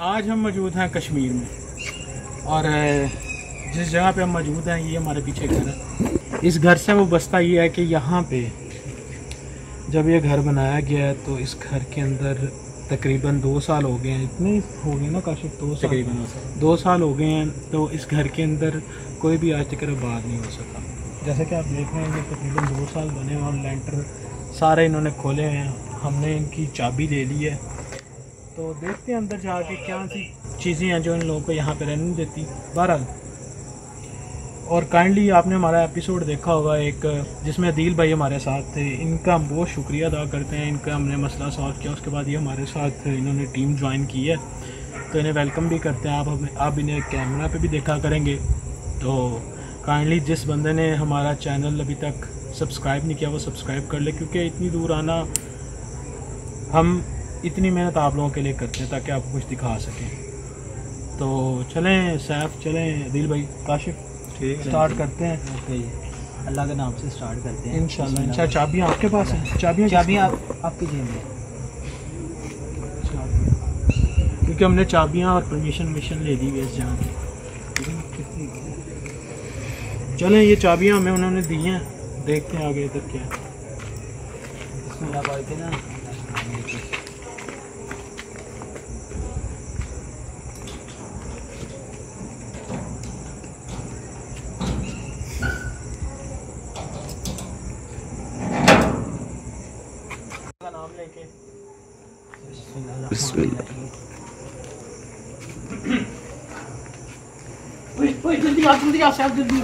आज हम मौजूद हैं कश्मीर में और जिस जगह पे हम मौजूद हैं ये हमारे पीछे घर है। इस घर से वो बस्ता ये है कि यहाँ पे जब ये घर बनाया गया है तो इस घर के अंदर तकरीबन 2 साल हो गए हैं। इतने हो गए ना काशिफ, 2 साल तकरीबन 2 साल हो गए हैं। तो इस घर के अंदर कोई भी आज तक आबाद नहीं हो सका। जैसे कि आप देख रहे हैं कि तकरीबन 2 साल बने हैं और लेंटर सारे इन्होंने खोले हैं। हमने इनकी चाबी दे ली है, तो देखते हैं अंदर जाके क्या सी चीज़ें हैं जो इन लोगों को यहाँ पे रहने नहीं देती। बहरहाल, और काइंडली आपने हमारा एपिसोड देखा होगा एक, जिसमें अदील भाई हमारे साथ थे। इनका हम बहुत शुक्रिया अदा करते हैं। इनका हमने मसला सॉल्व किया, उसके बाद ये हमारे साथ इन्होंने टीम ज्वाइन की है, तो इन्हें वेलकम भी करते हैं। आप इन्हें कैमरा पे भी देखा करेंगे। तो काइंडली जिस बंदे ने हमारा चैनल अभी तक सब्सक्राइब नहीं किया वो सब्सक्राइब कर ले, क्योंकि इतनी दूर आना, हम इतनी मेहनत आप लोगों के लिए करते हैं ताकि आपको कुछ दिखा सकें। तो चलें सैफ, चलें अदील भाई, काशिफ, ठीक स्टार्ट करते हैं। ओके, अल्लाह के नाम से स्टार्ट करते हैं इंशाल्लाह। चाबियाँ आपके पास हैं? चाबियाँ आपकी जेब में, क्योंकि हमने चाबियाँ और परमिशन ले दी है इस जगह की। चलें, ये चाबियाँ हमें उन्होंने दी हैं, देखते हैं आगे इधर क्या है। इसमें ना नाम लेके जल्दी आ साहब, जल्दी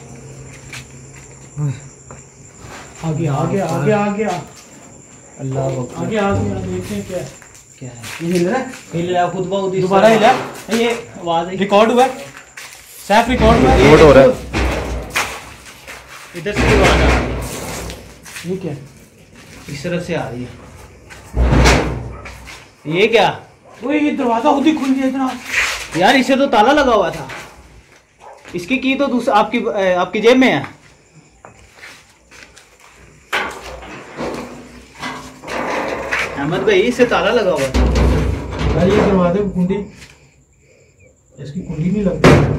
आगे अल्लाह आगे देखें क्या है। ये हिल रहा है खुद ब खुद, दोबारा हिला। ये आवाज रिकॉर्ड हुआ है सैफ, रिकॉर्ड हो रहा है। इधर से आवाज आ रही है। ये क्या इस तरफ से आ रही है। ये क्या? ओए, ये दरवाजा खुद ही खुल गया इतना। यार इसे तो ताला लगा हुआ था। इसकी की तो दूसरा आपकी जेब में है। अहमद भाई, इसे ताला लगा हुआ था। यार ये दरवाजे की कुंडी, इसकी कुंडी नहीं लगती।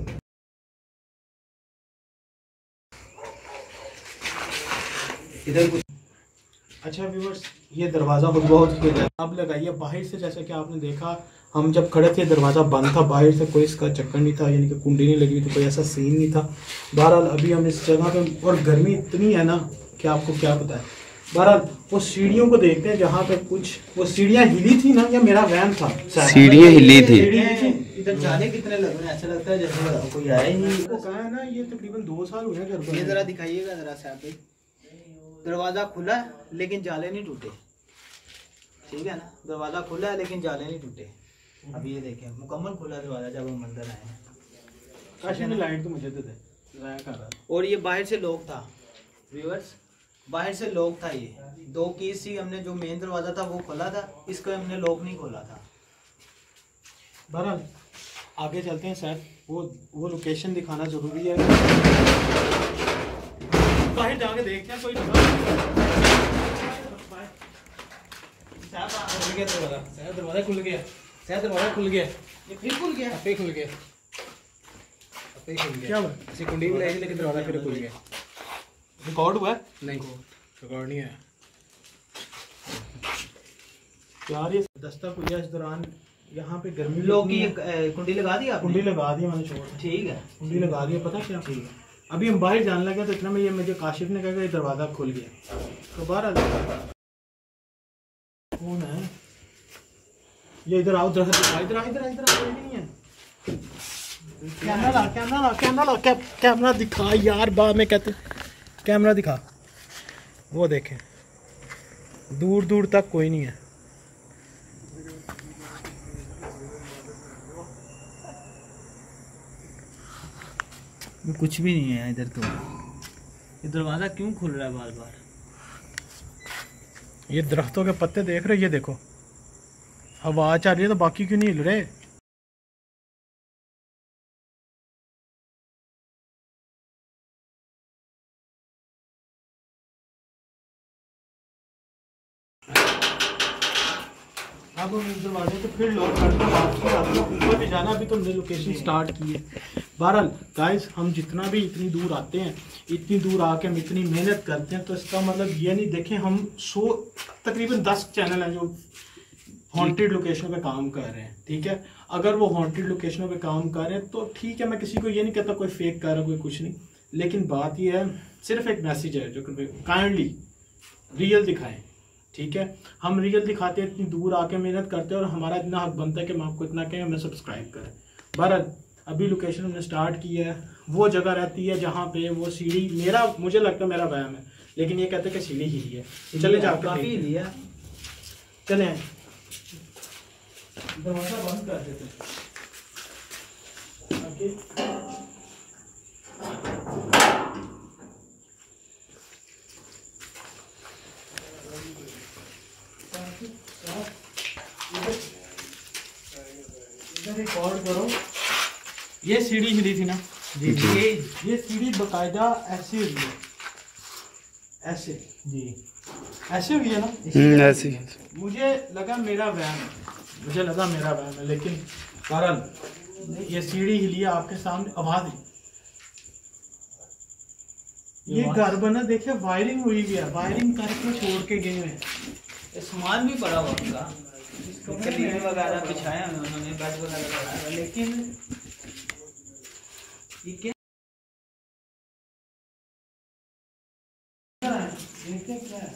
इधर कुछ अच्छा व्यूअर्स, ये दरवाज़ा खुद बहुत खुल है। अब लगाइए बाहर से, जैसे कि आपने देखा हम जब खड़े थे दरवाज़ा बंद था, बाहर से कोई इसका चक्कर नहीं था, यानी कि कुंडी नहीं लगी थी, कोई ऐसा सीन नहीं था। बहरहाल अभी हम इस जगह पे, और गर्मी इतनी है ना कि आपको क्या पता है। बहरहाल वो सीढ़ियों को देखते हैं जहाँ पे कुछ, वो सीढ़ियाँ हिली थी ना, या मेरा वैन था, सीढ़ियाँ हिली थी। इधर जाने कितने लग रहे हैं, ऐसा लगता है जैसे कोई आया ही नहीं। वो कहा है ना, ये तकरीबन 2 साल हुए हैं। ये जरा दिखाइएगा जरा साहब। दरवाजा खुला है लेकिन जाले नहीं टूटे, ठीक है ना। दरवाजा खुला है लेकिन जाले नहीं टूटे। अब ये देखें, मुकम्मल खुला दरवाजा जब हम अंदर आए हैं। काशी में लाइट तो मुझे तो दे, ज़ाया कर रहा है। और ये बाहर से लॉक था व्यूअर्स, बाहर से लॉक था। ये 2 कीज थी, हमने जो मेन दरवाजा था वो खोला था, इसका हमने लॉक नहीं खोला था। बहरहाल आगे चलते हैं सर, वो लोकेशन दिखाना जरूरी है। बाहर जाके देखते हैं कोई दरवाजा खुल गया। दरवाजा खुल गया, ये फिर खुल गया। अपे खुल गया। क्या हुआ? ऐसी कुंडी भी लाई थी लेकिन दरवाजा फिर खुल गया। रिकॉर्ड हुआ है? नहीं, रिकॉर्ड नहीं है यार। ये दस्तक हुई है इस दौरान। यहाँ पे गर्मी लोग की कुंडी लगा दी आपने? कुंडी लगा दी मैंने, छोड़, ठीक है, कुंडी लगा दी। पता क्या, ठीक है। अभी हम बाहर जाने लगे तो इतना में ये मुझे काशिफ ने कहा कि दरवाजा खुल गया। तो बाहर कौन है ये? इधर आओ, इधर कोई नहीं है। कैमरा दिखा यार, बाद में कहते कैमरा दिखा। वो देखें, दूर दूर तक कोई नहीं है। कुछ भी नहीं है इधर। तो ये दरवाजा क्यों खुल रहा है बार बार? ये दरख्तों के पत्ते देख रहे हो, ये देखो हवा चल रही है तो बाकी क्यों नहीं हिल रहे? अब हम इस दरवाजे को फिर लॉक करके वापसी ऊपर भी जाना। अभी तो हमने लोकेशन स्टार्ट की है। बहरहाल गाइस, हम जितना भी इतनी दूर आते हैं, इतनी दूर आके हम इतनी मेहनत करते हैं, तो इसका मतलब ये नहीं, देखें हम तकरीबन 10 चैनल हैं जो हॉन्टेड लोकेशनों पे काम कर रहे हैं, ठीक है। अगर वो हॉन्टेड लोकेशनों पे काम कर रहे हैं तो ठीक है, मैं किसी को ये नहीं कहता कोई फेक कर रहा है, कोई कुछ नहीं, लेकिन बात ये है, सिर्फ एक मैसेज है जो काइंडली रियल दिखाएं, ठीक है। हम रियल दिखाते हैं, इतनी दूर आके मेहनत करते हैं, और हमारा इतना हक बनता है कि हम आपको इतना कहें, हमें सब्सक्राइब करें। बहरहाल अभी लोकेशन हमने स्टार्ट की है, वो जगह रहती है जहाँ पे वो सीढ़ी, मुझे लगता है मेरा वहम है, लेकिन ये कहते हैं कि सीढ़ी ही है। चले जाकर लिया, चले दरवाजा बंद कर देते हैं। रिकॉर्ड करो। ये सीढ़ी हिली थी ना जी, ये सीढ़ी बकायदा ऐसे हुई है, ऐसे जी, ऐसे हुई है ना, ऐसे। मुझे लगा मेरा वहम है, लेकिन कारण ये सीढ़ी हिली है आपके सामने, आवाज है। ये घर बना, देखिए वायरिंग हुई भी है, वायरिंग करके छोड़ के गए हैं। सामान भी पड़ा हुआ उनका, कलीन वगैरह बिछाया उन्होंने, बेड वगैरह लगाया, लेकिन ये क्या है?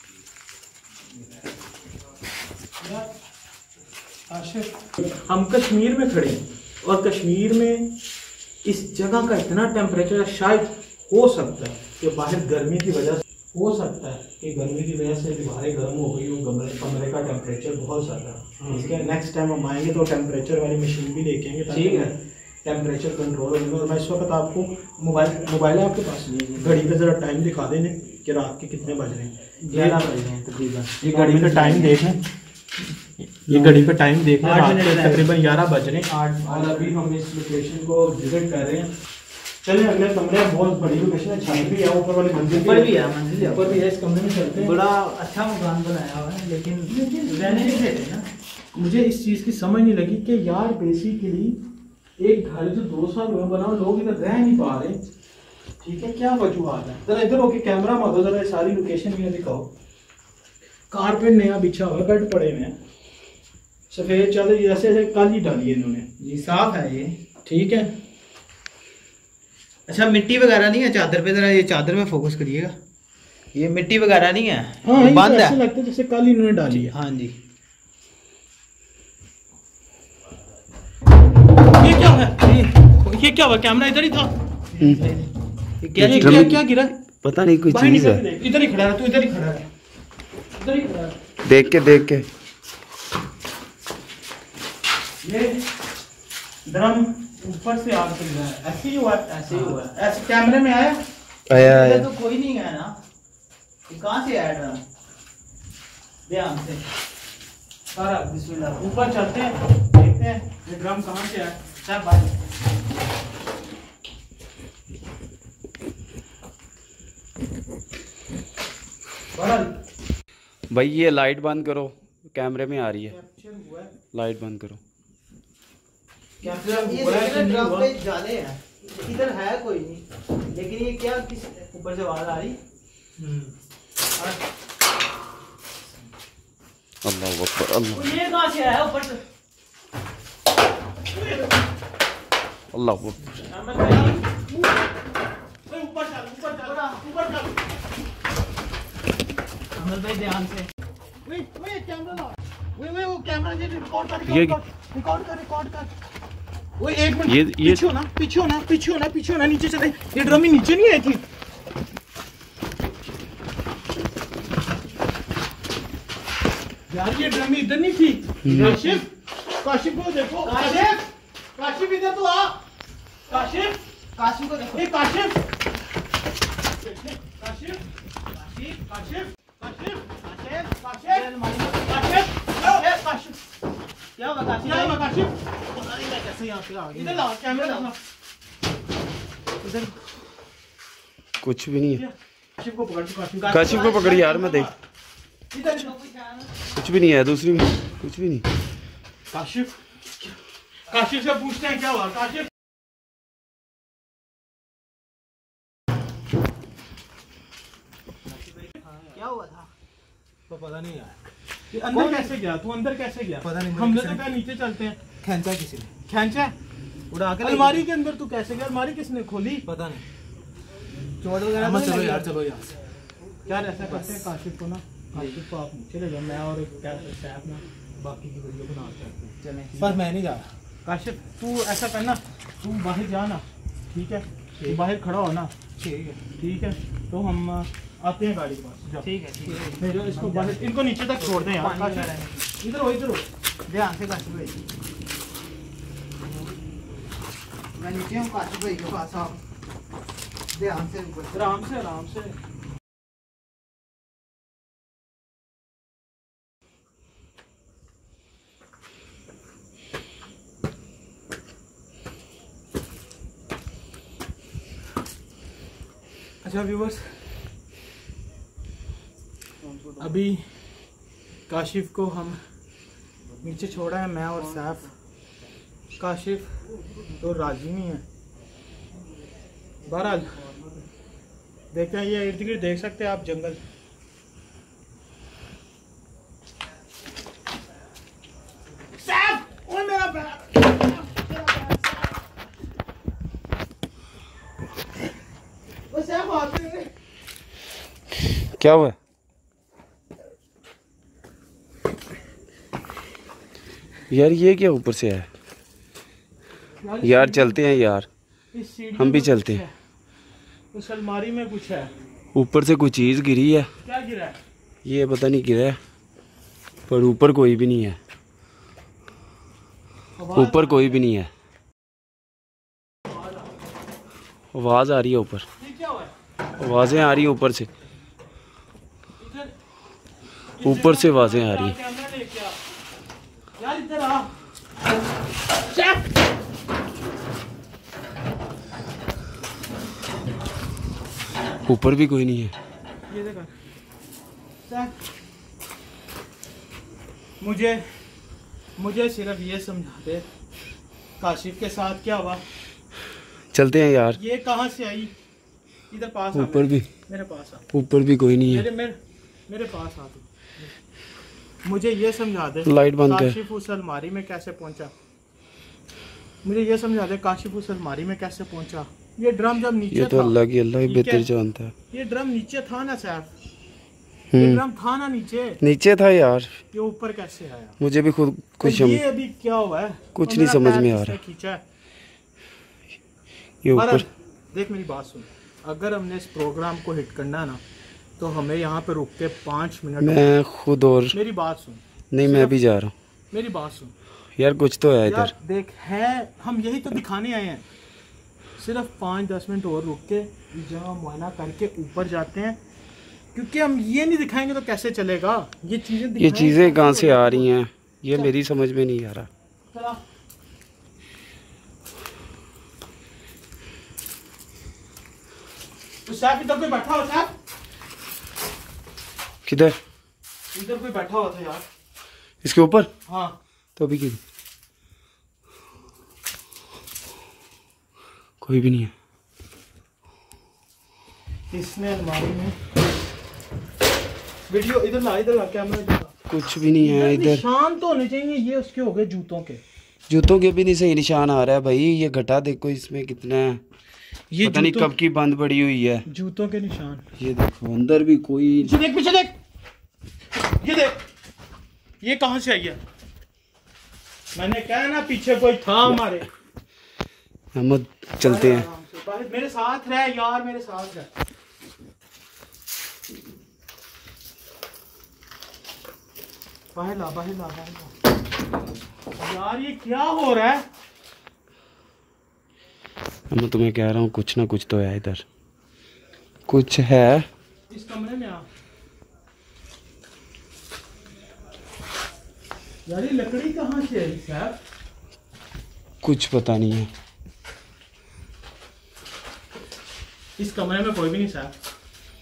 हम कश्मीर में खड़े हैं, और कश्मीर में इस जगह का इतना टेम्परेचर, शायद हो सकता है कि बाहर गर्मी की वजह से, हो सकता है कि गर्मी की वजह से दीवारें गर्म हो गई हो, कमरे का टेम्परेचर बहुत ज़्यादा। ठीक है, नेक्स्ट टाइम हम आएंगे तो टेम्परेचर वाली मशीन भी लेके आएंगे, ठीक है, टेम्परेचर कंट्रोल होगा। और मैं इस वक्त आपको मोबाइल है आपके पास, घड़ी पे ज़रा टाइम दिखा देने कि रात के कितने बज रहे हैं। 11 बज रहे हैं तकरीबन। ये घड़ी पे टाइम देखें, ये घड़ी पे टाइम देखें, रात के तकरीबन 11 बज रहे हैं, और अभी हम इस लोकेशन को विजिट कर रहे हैं। चलिए अगले कमरे, बहुत बड़ी लोकेशन है, छत भी है, ऊपर वाली मंजिल ऊपर भी है, इस कमरे में चलते हैं। बड़ा अच्छा मकान बनाया हुआ है, लेकिन रहने नहीं देते ना। मुझे इस चीज़ की समझ नहीं लगी कि यार बेसिकली एक घर जो 2 साल हुए बना, लोग इधर रह नहीं पा रहे, ठीक है, क्या वजूहत है? जरा इधर होके कैमरा मारो, जरा सारी लोकेशन भी दिखाओ। कारपेट नया बिछा हुआ, बेड पड़े हुए हैं, सफेद चादर जैसे कल ही डाली है इन्होंने जी, साफ है ये, ठीक है। अच्छा, मिट्टी वगैरह नहीं है चादर पे, जरा ये चादर में फोकस करिएगा, ये मिट्टी वगैरह नहीं है, हाँ, ये बंद ऐसे है, लगता है जैसे कल ही इन्होंने डाली है। हाँ जी। ये क्या है? ये क्या हुआ? कैमरा इधर ही था। क्या गिरा? पता नहीं, कोई चीज है। इधर ही खड़ा है, तू इधर ही खड़ा है, इधर ही खड़ा है। देख के ये ड्रम ऊपर से आग चल रहा है, ऐसे ही हुआ, ऐसे ही हुआ, ऐसे कैमरे में आया तो कोई नहीं है ना, कहाँ से आया ड्रम? ध्यान से सारा, बिस्मिल्लाह, ऊपर चलते हैं, देखते हैं ये ड्रम कहाँ से आया। चल भाई, भाई ये लाइट बंद करो, कैमरे में आ रही है, लाइट बंद करो। ड्रम पे जाले हैं, इधर है कोई नहीं, लेकिन ये क्या किस ऊपर से आवाज आ रही? अल्लाह अकबर, अल्लाह, ये कहाँ से आया ऊपर से? अल्लाह अकबर। अमल भाई ध्यान से, वो कैमरा रिकॉर्ड कर, रिकॉर्ड कर। वो एक मिनट, ये पीछे होना, नीचे चले। ये ड्रम ही नीचे नहीं आई थी। यार ये ड्रम इधर नहीं थी। काशिफ को देखो, काशिफ इधर तो आ, काशिफ को देखो, काशिफ क्या हुआ काशिफ? कैसे यहाँ पे आ गया? इधर ला कैमरा, इधर कुछ भी नहीं है। काशिफ को पकड़, काशिफ को पकड़ यार, मैं देख, इधर कुछ भी नहीं है। दूसरी कुछ भी नहीं। काशिफ, काशिफ से पूछते हैं क्या हुआ। काशिफ, क्या हुआ था? तो पता नहीं यार, ये अंदर कैसे गया? तू अंदर कैसे गया? पता नहीं, हम लोग तो क्या नीचे चलते हैं। खींचा किसी ने, खींचा उड़ा के अलमारी के अंदर। तू कैसे गया? अलमारी किसने खोली? पता नहीं। चोट वगैरह तो चलो नहीं यार, लगी? चलो यहाँ से। यार ऐसा करते हैं काशिफ को ना, काशिफ को आप नीचे ले जाओ, मैं और सैफ ना बाकी की वीडियो बना सकते हैं। चलें, पर मैं नहीं जा रहा। काशिफ तू ऐसा करना, तू बाहर जा ना, ठीक है? तू बाहर खड़ा हो ना, ठीक है, ठीक है? तो हम आते हैं गाड़ी के पास। जाओ। ठीक है, ठीक है। मेरे इसको बाहर, इनको नीचे तक छोड़ दें यार। काशिफ इधर हो, इधर हो। ध्यान से काशिफ भाई, मैं नीचे हूँ काशिफ भाई के पास। आओ, ध्यान से ऊपर। आराम से, आराम से। अच्छा व्यूवर्स, अभी काशिफ को हम नीचे छोड़ा है, मैं और सैफ। काशिफ तो राजी नहीं है। बहरहाल देखते हैं, ये इर्द गिर्द देख सकते हैं आप जंगल। सैफ, ओए मेरा बैग, ओ सैफ आते हैं। क्या हुआ? यार ये क्या ऊपर से है? यार चलते हैं यार, इस सीढ़ी हम भी में चलते कुछ हैं। है। उस अलमारी में कुछ है। ऊपर से कोई चीज़ गिरी है। क्या गिरा है? ये पता नहीं गिरा है, पर ऊपर कोई भी नहीं है। ऊपर कोई भी नहीं है। आवाज़ आ रही है ऊपर, ये क्या हुआ है? आवाज़ें आ रही हैं ऊपर से, इधर ऊपर से आवाज़ें आ रही हैं। कैमरा लेके आ यार, इधर आ। सैफ, ऊपर भी कोई नहीं है। ये देखो सैफ, मुझे सिर्फ ये समझा दे, काशिफ के साथ क्या हुआ? चलते हैं यार। ये कहाँ से आई? इधर पास आ, ऊपर भी, मेरे पास आ, ऊपर भी कोई नहीं है। मेरे पास आ तू। मुझे ये समझा दे, लाइट बंद कर। काशिफ उस अलमारी में कैसे पहुंचा? मुझे ये समझा दे, काशिफ उस अलमारी में कैसे पहुंचा? ये ड्रम जब नीचे ये तो था, अल्लाह की, अल्लाह ही ठीक है? बेहतर जानता है। ये ड्रम नीचे था ना सैफ? ये ड्रम था ना नीचे? नीचे था यार, ये ऊपर कैसे आया? मुझे भी खुद कुछ तो ये अभी क्या हुआ है? कुछ तो नहीं मेरा समझ पैर में आ किसने रहा। खींचा है? ये पर ऊपर। देख मेरी बात सुन, अगर हमने इस प्रोग्राम को हिट करना है ना, तो हमें यहाँ पे रुक के 5 मिनट। मैं खुद, और मेरी बात सुन। नहीं मैं भी जा रहा हूँ मेरी बात सुन यार, कुछ तो है इधर। यार देख, है हम यही तो दिखाने आए हैं। सिर्फ 5-10 मिनट और रुक के इस जगह मुआयना करके ऊपर जाते हैं, क्योंकि हम ये नहीं दिखाएंगे तो कैसे चलेगा? ये चीज़ें कहाँ से आ रही हैं, ये मेरी समझ में नहीं आ रहा। चला। तो सैफ इधर कोई बैठा हो? सैफ किधर? इधर कोई बैठा हुआ था यार। इसके ऊपर? हाँ तो अभी किधर? कोई भी नहीं है। इसने अलमारी में वीडियो, इधर ला कैमरा इधर ला। कुछ भी नहीं है इधर। निशान तो होने चाहिए, ये उसके हो गए जूतों के। जूतों के भी नहीं सही निशान आ रहा है भाई। ये घटा देखो इसमें कितना है, ये पता नहीं कब की बंद पड़ी हुई है। जूतों के निशान। ये देखो अंदर भी कोई। पीछे देख, पीछे देख, ये देख, ये कहाँ से आई है? मैंने कहा ना पीछे कोई था हमारे। हम चलते हैं। मेरे साथ रह यार, मेरे साथ रह। बाहर ला, बाहर ला, बाहर ला। यार ये क्या हो रहा है? मैं तुम्हें कह रहा हूँ कुछ ना कुछ तो है इधर, कुछ है। इस कमरे में आ यार, ये लकड़ी कहाँ से आई साहब? कुछ पता नहीं है। इस कमरे में कोई भी नहीं साहब।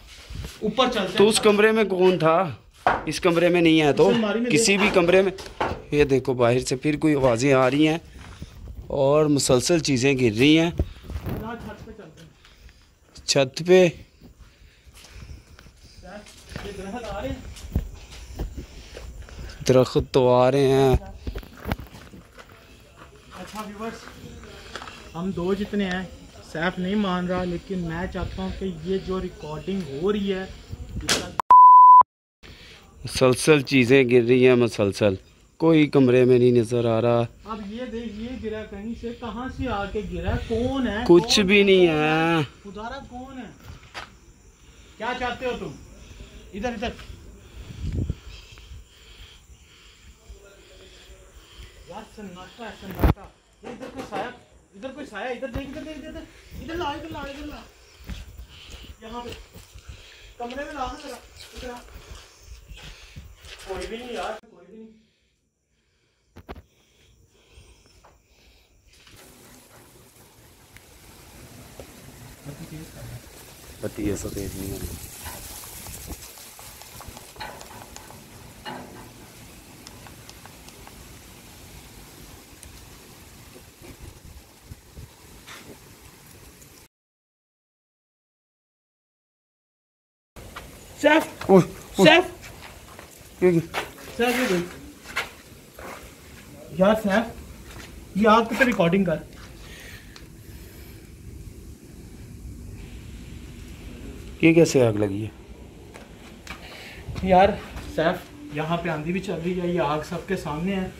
ऊपर चलते तो उस कमरे में कौन था? इस कमरे में नहीं है तो अलमारी में किसी भी कमरे में। ये देखो बाहर से फिर कोई आवाज़ें आ रही हैं और मुसलसल चीज़ें गिर रही हैं छत पे चलते हैं। छत पे। ये दरख्त आ रहे हैं। दरख्त तो आ रहे हैं। अच्छा व्यूअर्स, हम दो जितने हैं, सैफ नहीं मान रहा, लेकिन मैं चाहता हूँ कि ये जो रिकॉर्डिंग हो रही है मुसलसल चीज़ें गिर रही हैं मुसलसल, कोई कमरे में नहीं नज़र आ रहा। अब ये देख, ये गिरा कहीं से, कहाँ से आके गिरा, कौन है? कुछ कौन भी है? नहीं कौन है। खुदारा कौन है? क्या चाहते हो तुम? इधर इधर यार, सन्नाटा है सन्नाटा। ये इधर कोई साया, इधर कोई साया, इधर देख, इधर देख, इधर इधर ला, इधर ला, इधर ला, यहाँ पे कमरे में ला ना जरा, इधर आ। कोई भी नहीं यार, कोई भी नहीं। बत्ती ऐसा तेज नहीं है। शेफ, शेफ, शेफ, ये देख यार, शेफ ये आग पे रिकॉर्डिंग कर। ये कैसे आग लगी है? यार सैफ, यहाँ पे आंधी भी चल रही है, ये आग सबके सामने है।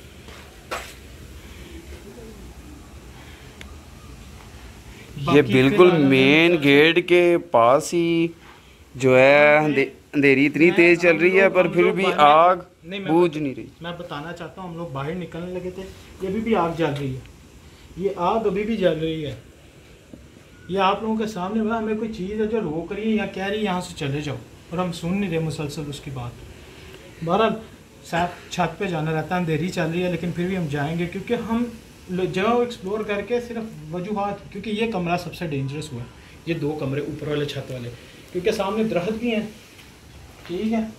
ये बिल्कुल मेन गेट के पास ही जो है अंधेरी इतनी तेज चल रही है, पर फिर भी आग बूझ नहीं रही। मैं बताना चाहता हूँ, हम लोग बाहर निकलने लगे थे, ये भी आग जल रही है, ये आग अभी भी जल रही है। ये आप लोगों के सामने बड़ा, हमें कोई चीज़ है जो रोक रही है या कह रही है यहाँ से चले जाओ, और हम सुन नहीं रहे मुसलसल उसकी बात। बहरहाल साहब, छत पे जाना रहता है, अंधेरी चल रही है, लेकिन फिर भी हम जाएंगे, क्योंकि हम जगह एक्सप्लोर करके सिर्फ वजूहात, क्योंकि ये कमरा सबसे डेंजरस हुआ है, ये दो कमरे ऊपर वाले छत वाले, क्योंकि सामने दरख्त भी हैं। ठीक है,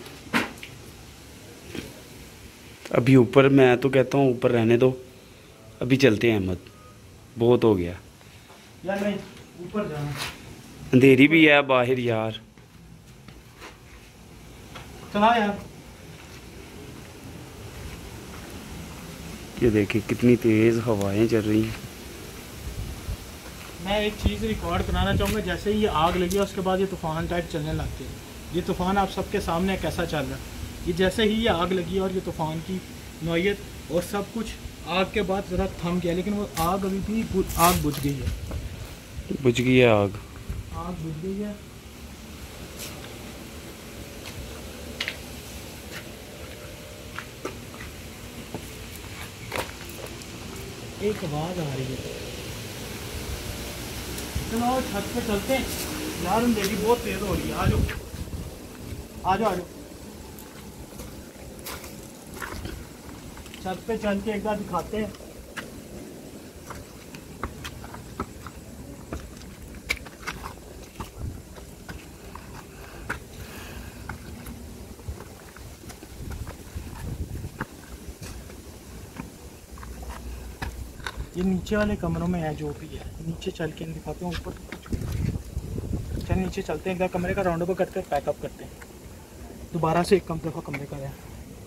अभी ऊपर, मैं तो कहता हूँ ऊपर रहने दो, अभी चलते हैं अहमद, बहुत हो गया यार। नहीं, ऊपर जाना, अंधेरी भी है बाहर यार। चला यार। ये देखिए कितनी तेज हवाएं चल रही हैं। मैं एक चीज़ रिकॉर्ड कराना चाहूँगा, जैसे ही ये आग लगी है उसके बाद ये तूफ़ान टाइप चलने लगते हैं। ये तूफ़ान आप सबके सामने कैसा चल रहा है, ये जैसे ही ये आग लगी है और ये तूफ़ान की नौयत और सब कुछ आग के बाद ज़रा थम गया, लेकिन वो आग अभी भी आग बुझ गई है। बुझ गई है आग बुझ गई है। एक आवाज़ आ रही है, चलो छत पे चलते हैं यार, अंधेरी बहुत तेज हो रही है। आ जाओ आ जाओ आ जाओ, छत पे चल के एक बार दिखाते हैं। ये नीचे वाले कमरों में है, जो भी है नीचे चल के दिखाते हैं। ऊपर चल नीचे चलते हैं, एक बार कमरे का राउंड अप करते हैं, पैकअप करते हैं, दोबारा से एक कम दफ़ा कमरे का है।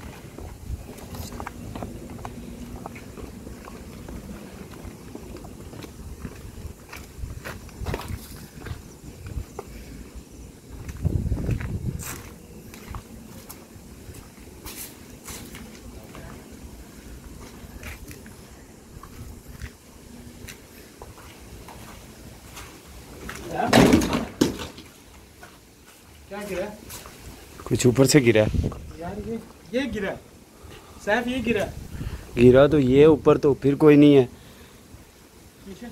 क्या गिरा? कुछ ऊपर से गिरा यार, ये गिरा सैफ, ये गिरा। गिरा तो ये ऊपर, तो फिर कोई नहीं है, पीछे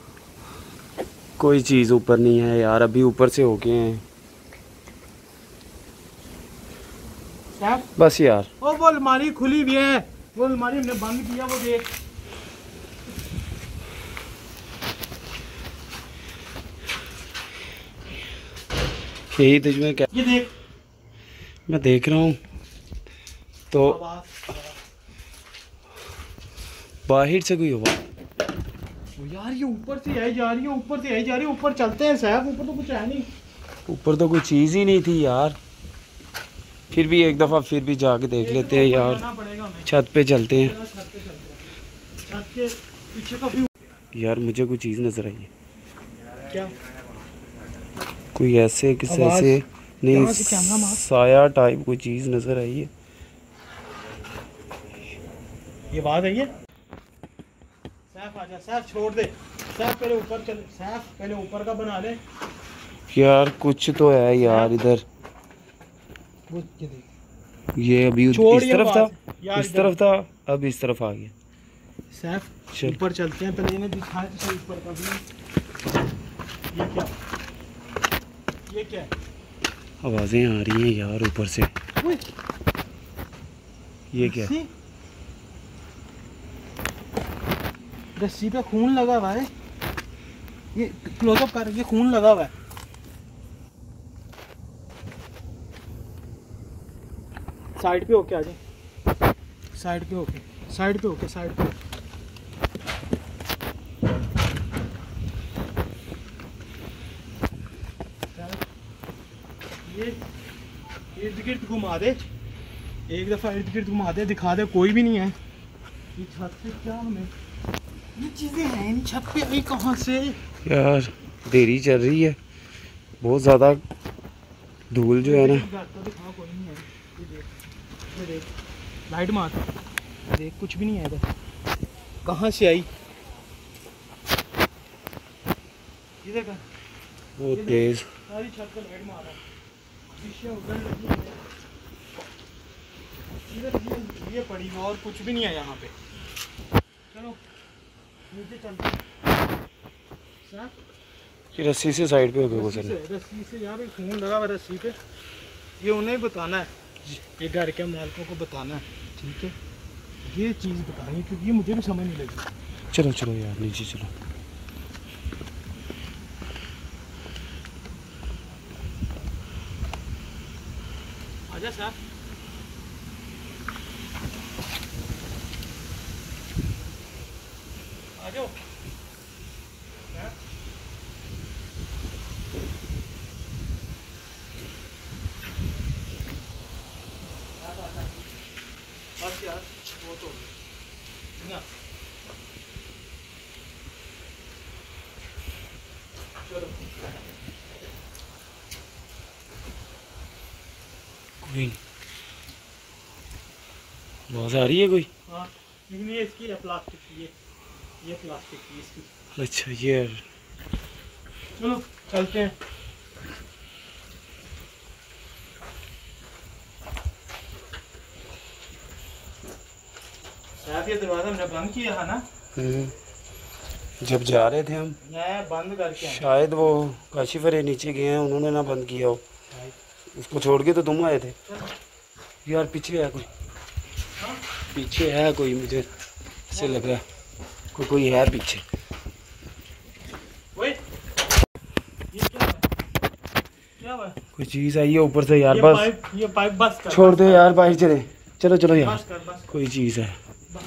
कोई चीज़ ऊपर नहीं है यार, अभी ऊपर से होके हैं सैफ। बस यार। ओ वो अलमारी खुली हुई है, वो अलमारी हमने बंद किया, वो देख। यही तुझमें क्या, ये देख, मैं देख रहा हूँ तो बाहर से कोई आवाज? यार ये ऊपर से आई जा रही है, ऊपर से आई जा रही है। ऊपर चलते हैं साहब, ऊपर तो कुछ है नहीं। ऊपर तो कोई चीज़ ही नहीं थी यार। फिर भी एक दफ़ा फिर भी जाके देख लेते हैं यार। छत पे चलते हैं छत के पीछे का व्यू। यार मुझे कोई चीज़ नज़र आई है। क्या? कोई ऐसे किसी आवाज़? से नहीं, यहाँ से कैमरा मार। साया टाइप कोई चीज़ नज़र आई है। ये बात है ये। सैफ आजा, सैफ छोड़ दे। सैफ पहले ऊपर चल, सैफ पहले ऊपर का बना ले। यार कुछ तो है यार इधर। वो ये देख। ये अभी छोड़ इस ये तरफ था, यार इस तरफ था, अब इस तरफ आ गया। सैफ चल। ऊपर चलते हैं, पहले इन्हें दिखाए तो सही ऊपर का भी। ये क्या? ये क्या है? आवाज़ें आ रही हैं यार ऊपर से। ओए, ये क्या है? रस्सी? रस्सी पे खून लगा हुआ है। ये क्लोजअप कर, ये खून लगा हुआ है। साइड पे होके आ जाए, साइड पे होके, साइड पे होके, साइड पे। ये इर्द गिर्द घुमा दे, एक दफा इर्द गिर्द घुमा दे, दिखा दे कोई भी नहीं है। ये छत पे क्या हमें ये चीजें हैं, इन छत पे आई कहाँ से? यार देरी चल रही है बहुत ज़्यादा, धूल जो है ना। घर तो दिखा कोई नहीं है। ये देख, ये देख, लाइट मार, देख कुछ भी नहीं है इधर। कहाँ से आई? इधर का बहुत तेज। सारी छत पे लाइट मार रहा है। शीशे उधर लगी है, इधर ये पड़ी है और कुछ भी नहीं है यहाँ पे। चलो नीचे चलते हैं। सर, ये रस्सी से साइड पे हो गया गुजरना। रस्सी से यहाँ पे खून लगा हुआ रस्सी पे। ये उन्हें बताना है, ये घर के मालिकों को बताना है, ठीक है? ये चीज़ बतानी क्योंकि ये मुझे भी समझ नहीं लगी। चलो चलो यार नीचे चलो। आजा साहब, आ जाओ। बस यार वो तो ना, चलो कोई आवाज़ आ रही है कोई? हाँ, लेकिन ये इसकी है प्लास्टिक की, ये प्लास्टिक की इसकी। अच्छा ये चलो चलते हैं। साहब ये दरवाजा हमने बंद किया है ना? जब जा रहे थे हम, मैं बंद करके आया। शायद वो काशिफरे नीचे गए हैं, उन्होंने ना बंद किया हो। उसको छोड़ के तो तुम आए थे यार। पीछे है कोई, पीछे है कोई, मुझे ऐसे लग रहा है कोई है पीछे। ओए, ये क्या है? क्या हुआ? कोई चीज़ आई है ऊपर से यार। बस ये पाइप बस कर, छोड़ दे यार, बाहर चले। चलो चलो यार, बस कर, बस। कोई चीज़ है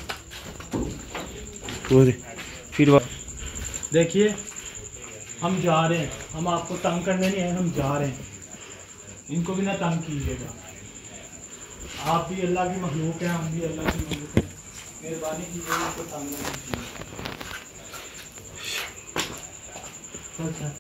वो दे। फिर देखिए हम जा रहे हैं, हम आपको तंग करने नहीं आए, हम जा रहे हैं। इनको भी ना तंग कीजिएगा। आप भी अल्लाह की मखलूक हैं, हम भी अल्लाह की मखलूक हैं। मेहरबानी कीजिए, इनको तंग ना कीजिए। अच्छा